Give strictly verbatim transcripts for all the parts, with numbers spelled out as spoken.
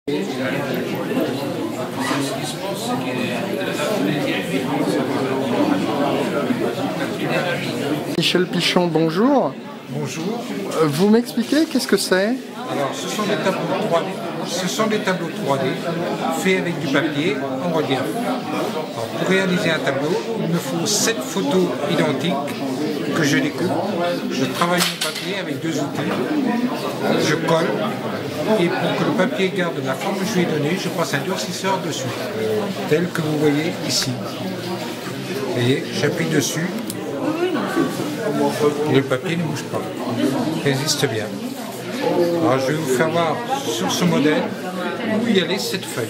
Michel Pichon, bonjour. Bonjour. Vous m'expliquez qu'est-ce que c'est? Alors, ce sont des tableaux trois D. Ce sont des tableaux trois D faits avec du papier en relief. Alors, pour réaliser un tableau, il me faut sept photos identiques que je découpe. Je travaille mon papier avec deux outils. Je colle et pour que le papier garde la forme que je lui ai donnée, je passe un durcisseur dessus, tel que vous voyez ici. Vous voyez, j'appuie dessus. Le papier ne bouge pas, résiste bien. Alors je vais vous faire voir sur ce modèle où il y a les sept feuilles.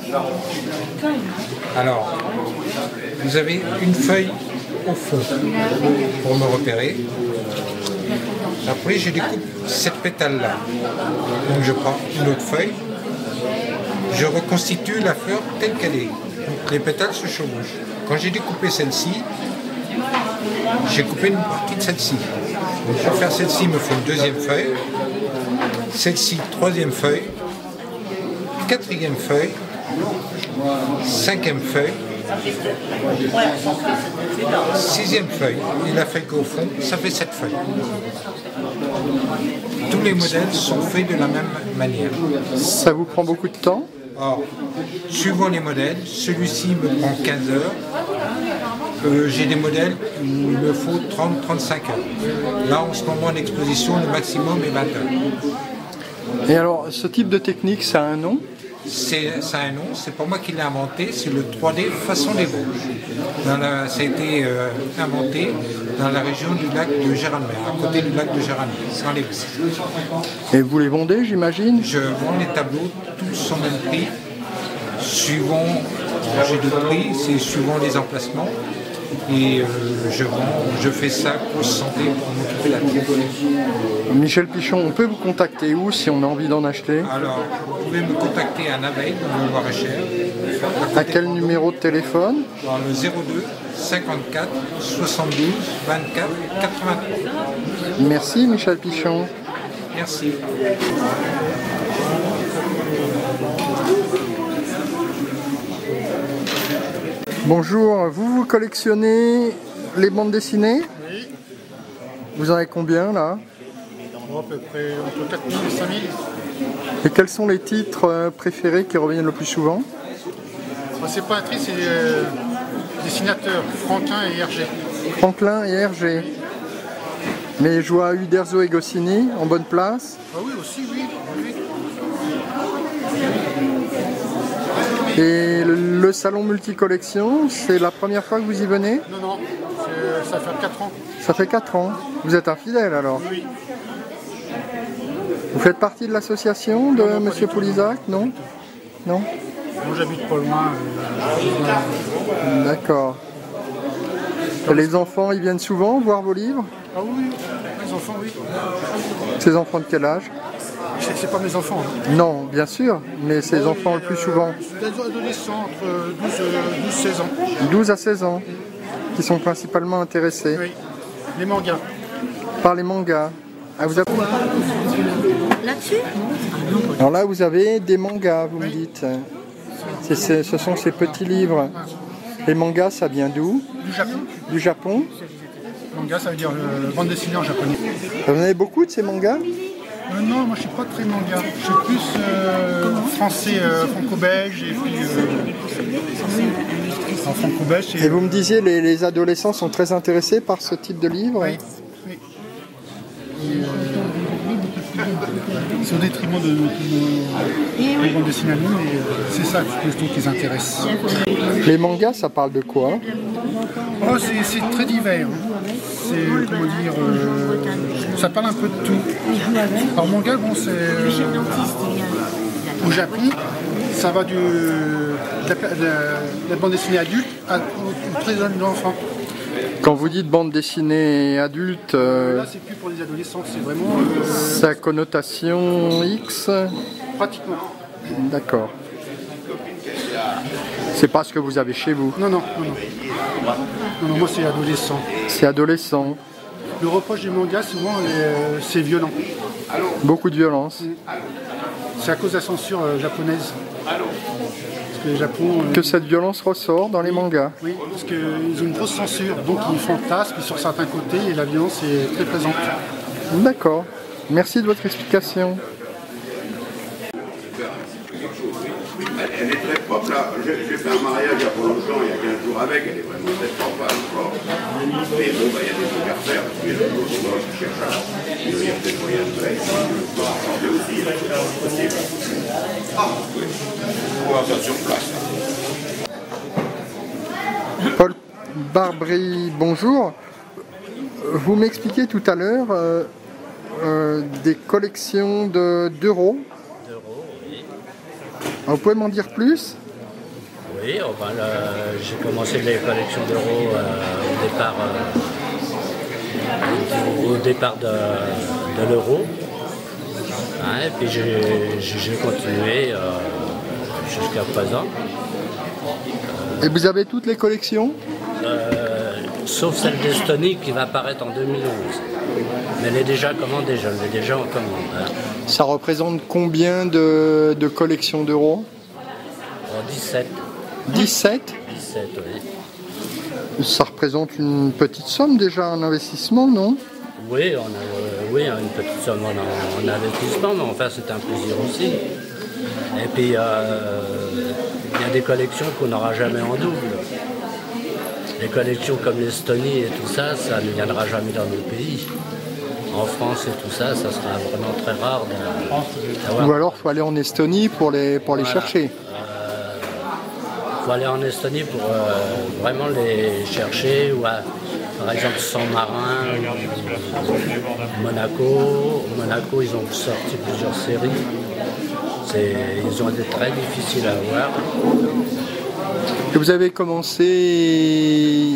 Alors, vous avez une feuille au fond pour me repérer. Après, je découpe cette pétale-là. Donc je prends une autre feuille. Je reconstitue la fleur telle qu'elle est. Donc les pétales se chevauchent. Quand j'ai découpé celle-ci, j'ai coupé une partie de celle-ci. Pour faire celle-ci, il me faut une deuxième feuille. Celle-ci, troisième feuille. Quatrième feuille. Cinquième feuille. Sixième feuille. Et la feuille qu'au fond, ça fait sept feuilles. Tous les modèles sont faits de la même manière. Ça vous prend beaucoup de temps? Or, suivant les modèles, celui-ci me prend quinze heures. Euh, j'ai des modèles où il me faut trente à trente-cinq heures. Là, en ce moment, l'exposition, le maximum est vingt heures. Et alors, ce type de technique, ça a un nom? C'est, ça a un nom, c'est pas moi qui l'ai inventé, c'est le trois D façon des Vosges. Dans la, ça a été euh, inventé dans la région du lac de Gérardmer, à côté du lac de Gérardmer, dans les Vosges. Et vous les vendez, j'imagine? Je vends les tableaux, tous au même prix, suivant, j'ai deux prix, c'est suivant les emplacements. Et euh, je vends, je fais ça pour santé pour m'occuper de la tête. Michel Pichon, on peut vous contacter où si on a envie d'en acheter? Alors, vous pouvez me contacter à Naveil, dans le Loir-et-Cher. À quel numéro de téléphone? Dans le zéro deux cinquante-quatre soixante-douze vingt-quatre quatre-vingt-trois. Merci Michel Pichon. Merci. Bonjour, vous, vous collectionnez les bandes dessinées? Oui. Vous en avez combien là? À peu près entre quatre mille et cinq mille. Et quels sont les titres préférés qui reviennent le plus souvent? C'est pas un tri, c'est euh, dessinateurs Franklin et Hergé. Franklin et Hergé. Mais je vois Uderzo et Goscinny en bonne place. Ah oui, aussi, oui. oui. Et le salon multicollection, c'est la première fois que vous y venez? Non, non, ça fait quatre ans. Ça fait quatre ans. Vous êtes un fidèle alors? Oui. Vous faites partie de l'association de non, Monsieur Poulizac? Non? Non? Moi j'habite pas loin. Euh... D'accord. Et les enfants, ils viennent souvent voir vos livres? Ah oui, les enfants, oui. Ces enfants de quel âge? C'est pas mes enfants. Hein. Non, bien sûr, mais ces oh, enfants et, le plus euh, souvent. Des adolescents entre douze et seize ans. douze à seize ans, qui sont principalement intéressés. Oui, les mangas. Par les mangas. Ah, vous avez... Là-dessus? Alors là, vous avez des mangas, vous me dites. C'est, c'est, ce sont ces petits livres. Les mangas, ça vient d'où? Du Japon. Du Japon. Manga, ça veut dire euh, bande dessinée en japonais. Vous en avez beaucoup de ces mangas? Euh, non, moi je suis pas très manga. Je suis plus euh, français, euh, franco-belge et puis euh, en franco-belge. Et vous me disiez, les, les adolescents sont très intéressés par ce type de livre? Oui. oui. Et, euh, c'est au détriment de nos bandes dessinées à nous, mais euh, c'est ça que je trouve qui les intéresse. Les mangas, ça parle de quoi? Oh, c'est, c'est très divers. C'est, comment dire, euh, ça parle un peu de tout. Alors manga, bon, c'est euh, au Japon, ça va du, de, la, de, la, de la bande dessinée adulte à, au très jeune enfant. Quand vous dites bande dessinée adulte, euh, là c'est plus pour les adolescents, c'est vraiment euh, sa connotation X? Pratiquement. D'accord. C'est pas ce que vous avez chez vous? Non, non, non, non. Non, non, moi c'est adolescent. C'est adolescent. Le reproche du manga, souvent, euh, c'est violent. Beaucoup de violence. Mmh. C'est à cause de la censure euh, japonaise. Parce que le Japon... euh, Que cette violence ressort dans les mangas. Oui, parce qu'ils ont une grosse censure, donc ils fantasment sur certains côtés et la violence est très présente. D'accord. Merci de votre explication. Elle est très propre là. J'ai fait un mariage il y a pas longtemps, il y a quinze jours avec, elle est vraiment très propre encore. Mais bon, bah, il y a des trucs à refaire, parce qu'il y a des autres endroits qui cherchent à. Il y a peut-être moyen de faire. Il faut changer aussi, il est possible. Ah, oui. On va faire sur place. Paul Barbry, bonjour. Vous m'expliquiez tout à l'heure euh, euh, des collections de- d'euros. D'euros, oui. Vous pouvez m'en dire plus? Oui, enfin, là, j'ai commencé les collections d'euros euh, au départ, euh, au départ de, de l'euro. Hein, et puis j'ai j'ai continué euh, jusqu'à présent. Et vous avez toutes les collections? Euh, sauf celle d'Estonie qui va apparaître en deux mille onze. Mais elle est déjà commandée, je l'ai déjà en commande. Hein. Ça représente combien de, de collections d'euros? En dix-sept. dix-sept? dix-sept, oui. Ça représente une petite somme déjà, un investissement, non? Oui, on a, euh, oui, une petite somme en, en investissement, mais enfin c'est un plaisir aussi. Et puis euh, il y a des collections qu'on n'aura jamais en double. Les collections comme l'Estonie et tout ça, ça ne viendra jamais dans nos pays. En France et tout ça, ça sera vraiment très rare d'avoir. Ou alors il faut aller en Estonie pour les, pour les Voilà. chercher. Il faut aller en Estonie pour euh, vraiment les chercher, ou à, par exemple Saint-Marin, Monaco. Monaco, ils ont sorti plusieurs séries. Ils ont été très difficiles à avoir. Et vous avez commencé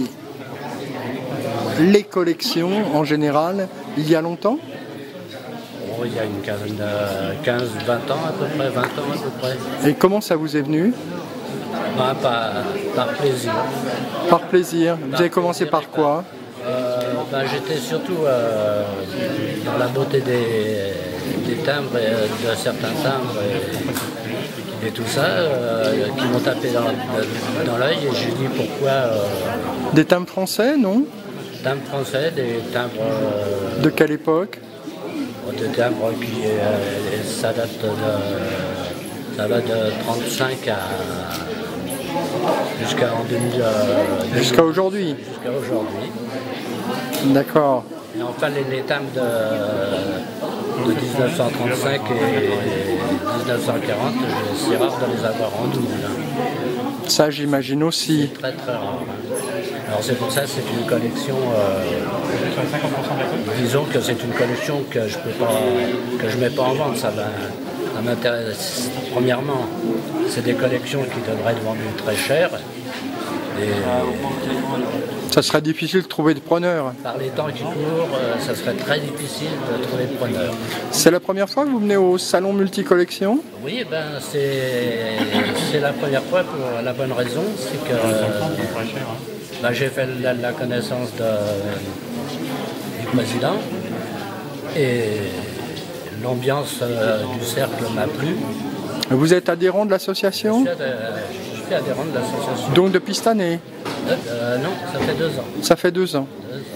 les collections en général il y a longtemps? Oh, il y a une quinzaine de quinze vingt ans à peu près, vingt ans à peu près. Et comment ça vous est venu? Ben, par, par plaisir. Par plaisir. Vous avez commencé par quoi? euh, ben, J'étais surtout euh, dans la beauté des, des timbres, et de certains timbres et, et tout ça, euh, qui m'ont tapé dans, dans l'œil, et j'ai dit pourquoi euh, Des timbres français, non? timbres français, des timbres, euh, De quelle époque? des timbres qui euh, ça date de, ça va de trente-cinq à jusqu'à en deux mille, euh, Jusqu'à aujourd'hui? jusqu'à aujourd'hui. D'accord. Et enfin, les, les timbres de, de dix-neuf cent trente-cinq et dix-neuf cent quarante, c'est rare de les avoir en double. Hein. Ça, j'imagine aussi. C'est très très rare. Hein. Alors c'est pour ça que c'est une collection, euh, disons que c'est une collection que je peux pas, que je mets pas en vente. Ça, va, ça m'intéresse. Premièrement, c'est des collections qui devraient être vendues très cher. Et Ça serait difficile de trouver de preneurs. par les temps qui courent, euh, ça serait très difficile de trouver de preneurs. C'est la première fois que vous venez au salon multicollection? Oui, ben c'est c'est la première fois pour la bonne raison, c'est que euh, ben, j'ai fait la, la connaissance de, du président et l'ambiance euh, du cercle m'a plu. Vous êtes adhérent de Je l'association? suis, ad- je suis adhérent de l'association. Donc depuis cette année? Euh, euh, non, ça fait deux ans. Ça fait deux ans. Deux ans.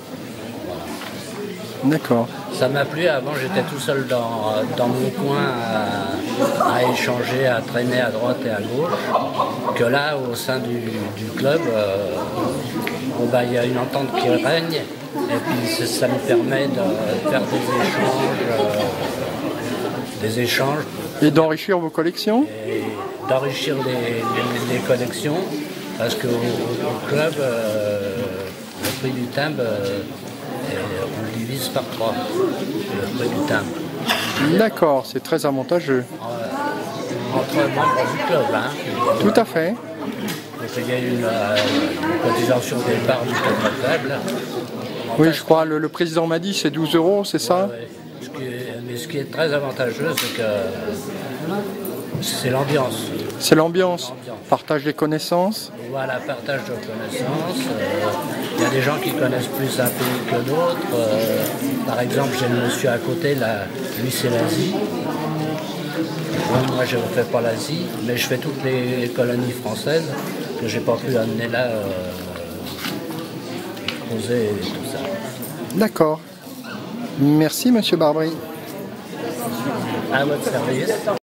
D'accord. Ça m'a plu. Avant, j'étais tout seul dans, dans mon coin à, à échanger, à traîner à droite et à gauche. Que là, au sein du, du club, euh, bon, bah, il y a une entente qui règne. Et puis ça, ça me permet de faire des échanges, euh, des échanges Et d'enrichir vos collections? et d'enrichir les, les- les collections. Parce qu'au au club, euh, le prix du timbre, euh, est- on le divise par trois, le prix du timbre. D'accord, c'est très avantageux. Entre membres du club, hein. Tout à fait. Donc il y a une, euh, une cotisation au départ du club très faible. Oui, je crois, le, le président m'a dit c'est douze euros, c'est ça? Ouais. Ce qui est- mais ce qui est très avantageux, c'est que c'est l'ambiance. C'est l'ambiance. Partage des connaissances. Voilà, partage de connaissances. Euh, Il y a des gens qui connaissent plus un pays que d'autres. Euh, par exemple, j'ai le monsieur à côté, là, lui c'est l'Asie. Bon, moi je ne fais pas l'Asie, mais je fais toutes les colonies françaises que j'ai pas pu amener là, euh, poser et tout ça. D'accord. Merci, monsieur Barbry. À votre service.